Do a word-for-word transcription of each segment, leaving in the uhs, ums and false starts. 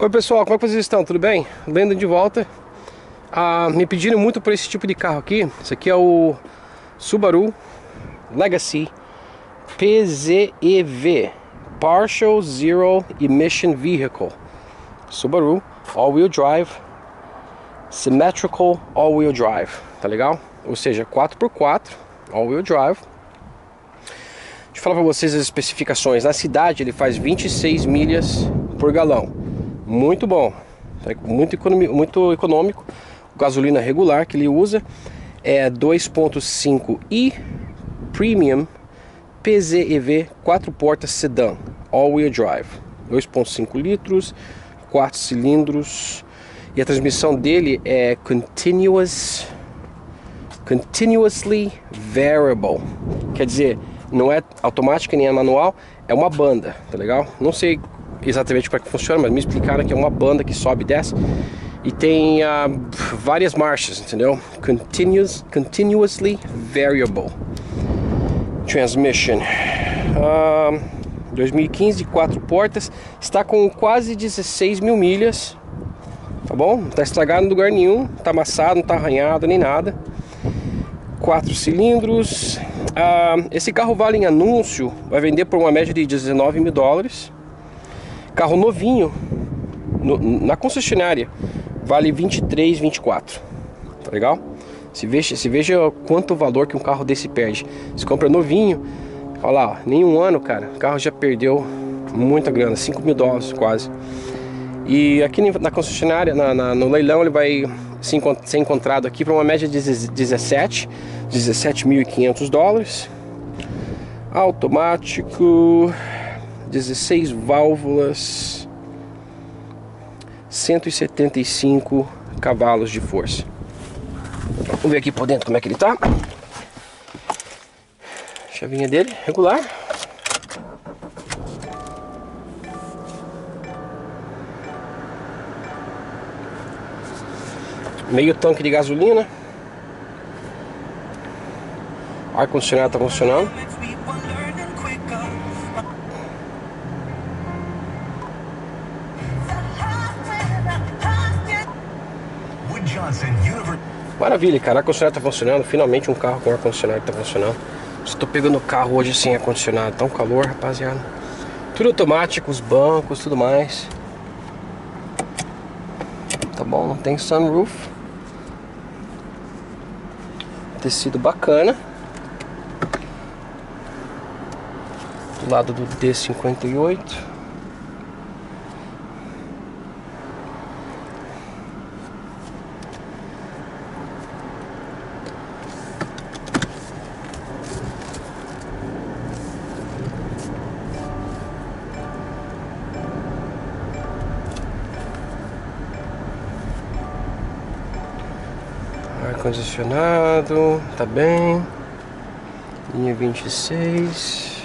Oi pessoal, como é que vocês estão? Tudo bem? Lendo de volta. ah, Me pediram muito por esse tipo de carro aqui. Esse aqui é o Subaru Legacy P Z E V, Partial Zero Emission Vehicle. Subaru All-Wheel Drive, Symmetrical All-Wheel Drive. Tá legal? Ou seja, quatro por quatro All-Wheel Drive. Deixa eu falar para vocês as especificações. Na cidade ele faz vinte e seis milhas por galão. Muito bom, muito econômico, muito econômico. Gasolina regular que ele usa é dois ponto cinco i Premium P Z E V quatro portas sedã all-wheel drive, dois ponto cinco litros, quatro cilindros, e a transmissão dele é continuous, continuously variable, quer dizer, não é automática nem é manual, é uma banda, tá legal? Não sei exatamente como é que funciona, mas me explicaram que é uma banda que sobe e desce e tem uh, várias marchas, entendeu? Continuous, continuously variable transmission. uh, dois mil e quinze, quatro portas, está com quase dezesseis mil milhas, tá bom? Não está estragado em lugar nenhum, não está amassado, não está arranhado nem nada. Quatro cilindros. uh, esse carro vale em anúncio, vai vender por uma média de dezenove mil dólares. Carro novinho no, na concessionária vale vinte e três, vinte e quatro. Tá legal? Se veja, se veja quanto valor que um carro desse perde. Se compra novinho, olha lá, nem um ano, cara, o carro já perdeu muita grana, cinco mil dólares quase. E aqui na concessionária, na, na, no leilão, ele vai se encont ser encontrado aqui para uma média de dezessete, dezessete mil e quinhentos dólares. Automático, dezesseis válvulas, cento e setenta e cinco cavalos de força. Vamos ver aqui por dentro como é que ele tá. Chavinha dele, regular. Meio tanque de gasolina. O ar-condicionado tá funcionando. Maravilha, cara, o ar-condicionado tá funcionando. Finalmente um carro com ar-condicionado tá funcionando. Estou pegando o carro hoje sem ar-condicionado. Tá um calor, rapaziada. Tudo automático, os bancos, tudo mais. Tá bom, não tem sunroof. Tecido bacana. Do lado do D cinquenta e oito. Ar-condicionado, tá bem. Linha vinte e seis.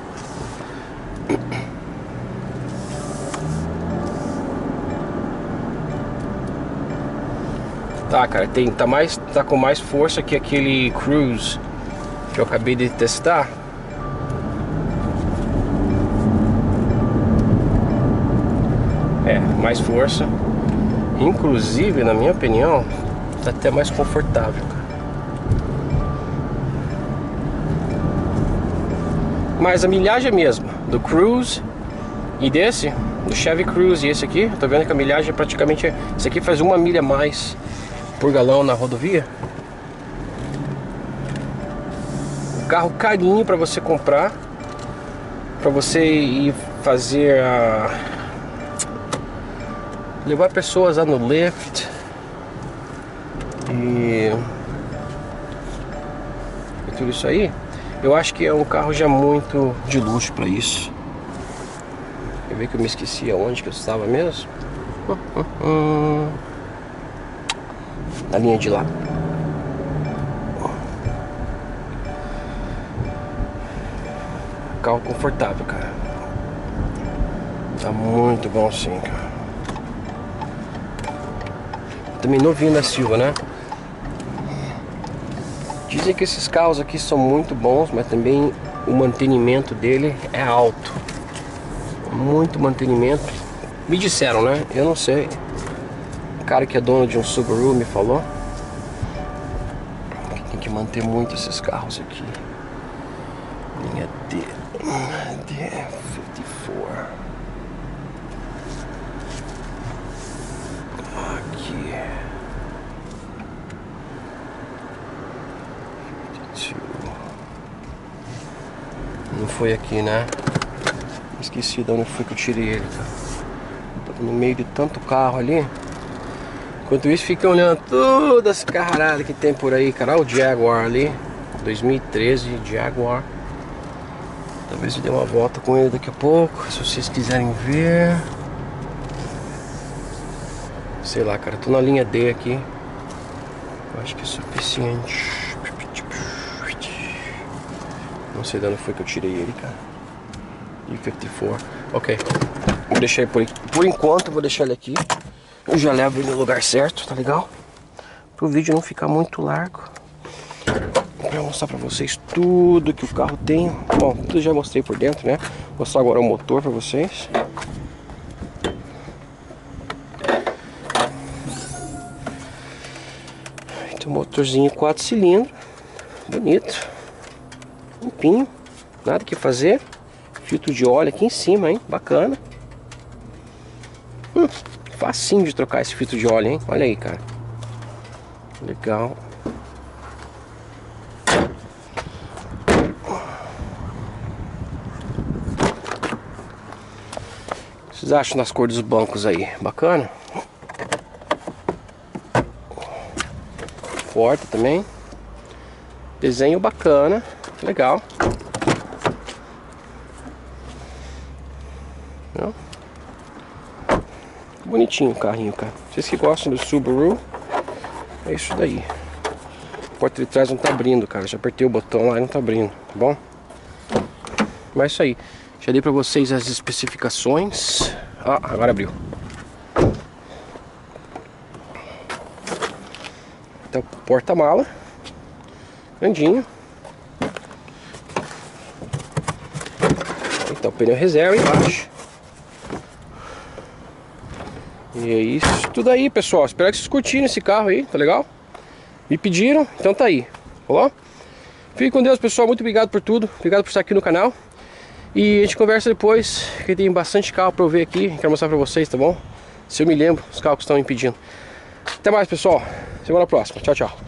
Tá, cara, tem, tá, mais, tá com mais força que aquele Cruze que eu acabei de testar. É, mais força. Inclusive, na minha opinião, tá até mais confortável, cara. Mas a milhagem é a mesma do Cruze e desse, do Chevy Cruze, e esse aqui, tô vendo que a milhagem é praticamente, esse aqui faz uma milha a mais por galão na rodovia. Um carro carinho para você comprar, para você ir fazer a levar pessoas lá no Lyft e, e tudo isso aí. Eu acho que é um carro já muito de luxo para isso. Quer ver que eu me esqueci aonde que eu estava mesmo? Hum, hum, hum. Na linha de lá. Carro confortável, cara. Tá muito bom sim, cara. Também novinho da Silva, né? Dizem que esses carros aqui são muito bons, mas também o mantenimento dele é alto. Muito mantenimento. Me disseram, né? Eu não sei. O cara que é dono de um Subaru me falou que tem que manter muito esses carros aqui. Linha D. D cinquenta e quatro. Aqui. Não foi aqui, né? Esqueci de onde foi que eu tirei ele, cara. Tô no meio de tanto carro ali. Enquanto isso, fica olhando todas as carradas que tem por aí, cara. Olha o Jaguar ali, dois mil e treze Jaguar. Talvez eu dê uma volta com ele daqui a pouco, se vocês quiserem ver. Sei lá, cara, tô na linha D aqui. Eu acho que é suficiente. Não sei de onde foi que eu tirei ele, cara. D cinquenta e quatro. Ok. Vou deixar ele por, por enquanto, vou deixar ele aqui. Eu já levo ele no lugar certo, tá legal? Pro vídeo não ficar muito largo. Pra mostrar pra vocês tudo que o carro tem. Bom, tudo já mostrei por dentro, né? Vou mostrar agora o motor pra vocês. Tem um motorzinho quatro cilindros. Bonito. Limpinho. Nada que fazer. Filtro de óleo aqui em cima, hein? Bacana. Hum, facinho de trocar esse filtro de óleo, hein? Olha aí, cara. Legal. O que vocês acham das cores dos bancos aí? Bacana? Porta também. Desenho bacana. Legal. Não? Bonitinho o carrinho, cara. Vocês que gostam do Subaru, é isso daí. A porta de trás não tá abrindo, cara. Já apertei o botão lá e não tá abrindo, tá bom? Mas é isso aí. Já dei pra vocês as especificações. Ah, agora abriu. Então, porta-mala. Grandinho. Então, pneu reserva embaixo. E é isso tudo aí, pessoal. Espero que vocês curtiram esse carro aí, tá legal? Me pediram, então tá aí. Falou? Fique com Deus, pessoal. Muito obrigado por tudo. Obrigado por estar aqui no canal. E a gente conversa depois, que tem bastante carro pra eu ver aqui. Quero mostrar pra vocês, tá bom? Se eu me lembro, os carros que estão me pedindo. Até mais, pessoal. Semana próxima. Tchau, tchau.